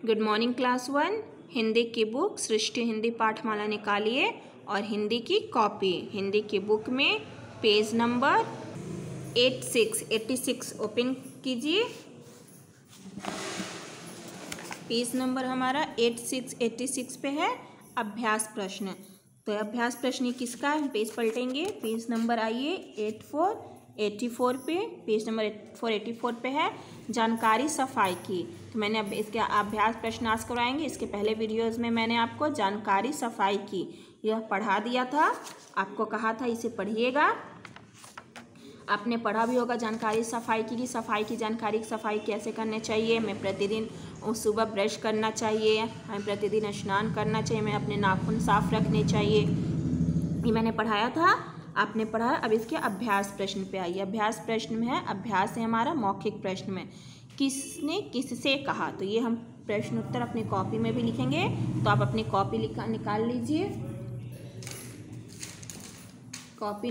Good morning class 1। Hindi की book सृष्टि हिंदी पाठमाला निकालिए और हिंदी की कॉपी हिंदी की बुक में पेज नंबर 86 ओपन कीजिए। पेज नंबर हमारा 86 पे है। अभ्यास प्रश्न, तो अभ्यास प्रश्न किसका है, पेज पलटेंगे। पेज नंबर आइए 84 पे, पेज नंबर 84 पे है जानकारी सफाई की। तो मैंने अब इसके अभ्यास प्रश्न आज करवाएंगे। इसके पहले वीडियोस में मैंने आपको जानकारी सफाई की यह पढ़ा दिया था, आपको कहा था इसे पढ़िएगा। आपने पढ़ा भी होगा जानकारी सफाई की सफाई की जानकारी सफाई कैसे करने चाहिए। हमें प्रतिदिन सुबह ब्रश करना चाहिए, हमें प्रतिदिन स्नान करना चाहिए, हमें अपने नाखून साफ रखने चाहिए, ये मैंने पढ़ाया था, आपने पढ़ा। अब इसके अभ्यास प्रश्न पे आइए। अभ्यास प्रश्न में है, अभ्यास है हमारा मौखिक प्रश्न में किसने किससे कहा। तो ये हम प्रश्न उत्तर अपनी कॉपी में भी लिखेंगे, तो आप अपनी कॉपी निकाल लीजिए। कॉपी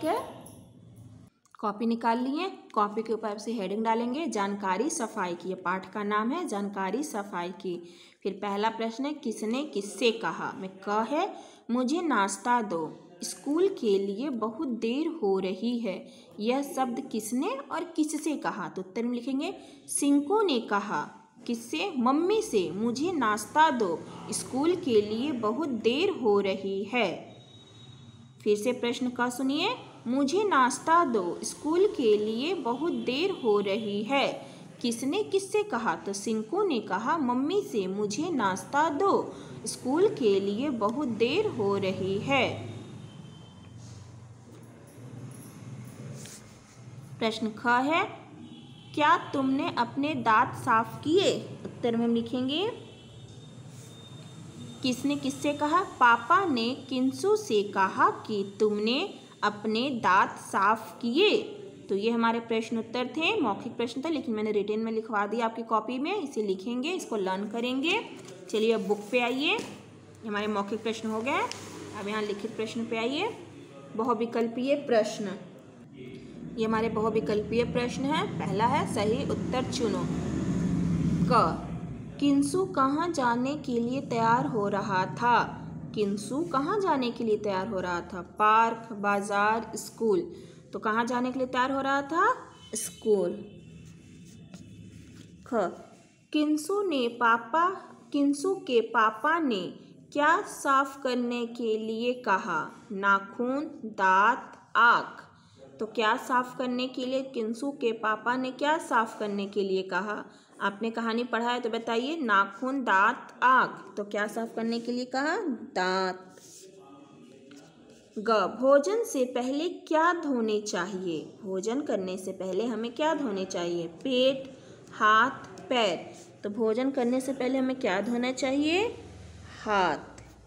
निकाल लिए। कॉपी के ऊपर से हेडिंग डालेंगे जानकारी सफाई की। ये पाठ का नाम है जानकारी सफाई की। फिर पहला प्रश्न है किसने किससे कहा। में क है मुझे नाश्ता दो, स्कूल के लिए बहुत देर हो रही है। यह शब्द किसने और किससे कहा। तो उत्तर में लिखेंगे सिंकू ने कहा। किससे, मम्मी से। मुझे नाश्ता दो, स्कूल के लिए बहुत देर हो रही है। फिर से प्रश्न का सुनिए, मुझे नाश्ता दो, स्कूल के लिए बहुत देर हो रही है। किसने किससे कहा। तो सिंकू ने कहा मम्मी से मुझे नाश्ता दो, स्कूल के लिए बहुत देर हो रही है। प्रश्न ख है क्या तुमने अपने दांत साफ किए। उत्तर में हम लिखेंगे किसने किससे कहा। पापा ने किंसू से कहा कि तुमने अपने दांत साफ किए। तो ये हमारे प्रश्न उत्तर थे, मौखिक प्रश्न था, लेकिन मैंने रिटन में लिखवा दिया आपकी कॉपी में। इसे लिखेंगे, इसको लर्न करेंगे। चलिए अब बुक पे आइए। हमारे मौखिक प्रश्न हो गए। अब यहाँ लिखित प्रश्न पे आइए। बहुविकल्पीय प्रश्न, ये हमारे बहुविकल्पीय प्रश्न है। पहला है सही उत्तर चुनो। क किंसू कहाँ जाने के लिए तैयार हो रहा था। किंसू कहाँ जाने के लिए तैयार हो रहा था। पार्क, बाजार, स्कूल। तो कहाँ जाने के लिए तैयार हो रहा था, स्कूल। ख किंसू के पापा ने क्या साफ करने के लिए कहा। नाखून, दांत, आँख। तो क्या साफ करने के लिए किंसू के पापा ने क्या साफ करने के लिए कहा। आपने कहानी पढ़ा है तो बताइए। नाखून, दांत, आँख। तो क्या साफ करने के लिए कहा, दांत। ग भोजन से पहले क्या धोने चाहिए। भोजन करने से पहले हमें क्या धोने चाहिए। पेट, हाथ, पैर। तो भोजन करने से पहले हमें क्या धोना चाहिए, हाथ।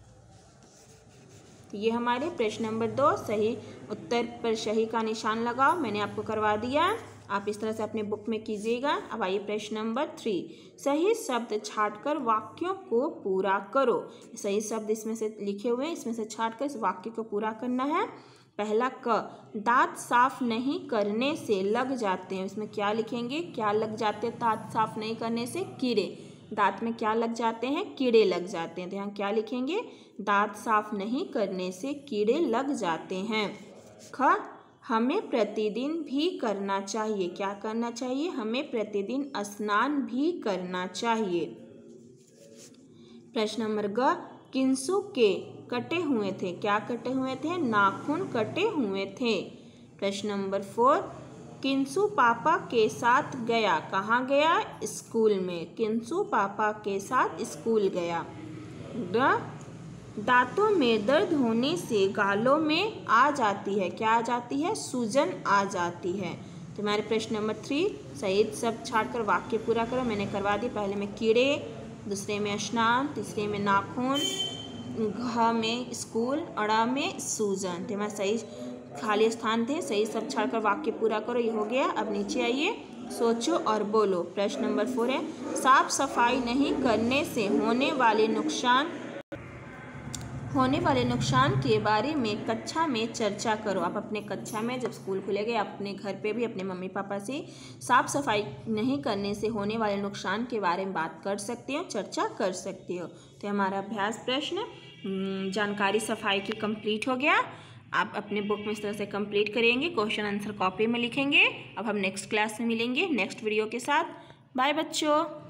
ये हमारे प्रश्न नंबर 2 सही उत्तर पर सही का निशान लगाओ, मैंने आपको करवा दिया। आप इस तरह से अपने बुक में कीजिएगा। अब आइए प्रश्न नंबर 3, सही शब्द छांटकर वाक्यों को पूरा करो। सही शब्द इसमें से लिखे हुए हैं, इसमें से छांटकर इस वाक्य को पूरा करना है। पहला क दांत साफ नहीं करने से लग जाते हैं। इसमें क्या लिखेंगे, क्या लग जाते हैं दांत साफ नहीं करने से, कीड़े। दांत में क्या लग जाते हैं, कीड़े लग जाते हैं। तो यहाँ क्या लिखेंगे, दांत साफ नहीं करने से कीड़े लग जाते हैं। ख हमें प्रतिदिन भी करना चाहिए। क्या करना चाहिए, हमें प्रतिदिन स्नान भी करना चाहिए। प्रश्न नंबर ग किंसू के कटे हुए थे। क्या कटे हुए थे, नाखून कटे हुए थे। प्रश्न नंबर 4 किंसू पापा के साथ गया। कहाँ गया, स्कूल में। किंसू पापा के साथ स्कूल गया। दांतों में दर्द होने से गालों में आ जाती है। क्या आ जाती है, सूजन आ जाती है। तो हमारे प्रश्न नंबर 3 सही सब छांटकर वाक्य पूरा करो, मैंने करवा दी। पहले में कीड़े, दूसरे में स्नान, तीसरे में नाखून, घ में स्कूल, अड़ में सूजन। तो हमारे सही खाली स्थान थे, सही सब छांटकर वाक्य पूरा करो। ये हो गया। अब नीचे आइए, सोचो और बोलो। प्रश्न नंबर 4 है साफ सफाई नहीं करने से होने वाले नुकसान होने वाले नुकसान के बारे में कक्षा में चर्चा करो। आप अपने कक्षा में जब स्कूल खुलेगा, अपने घर पे भी अपने मम्मी पापा से साफ सफाई नहीं करने से होने वाले नुकसान के बारे में बात कर सकते हो, चर्चा कर सकते हो। तो हमारा अभ्यास प्रश्न जानकारी सफाई की कंप्लीट हो गया। आप अपने बुक में इस तरह से कंप्लीट करेंगे, क्वेश्चन आंसर कॉपी में लिखेंगे। अब हम नेक्स्ट क्लास में मिलेंगे नेक्स्ट वीडियो के साथ। बाय बच्चों।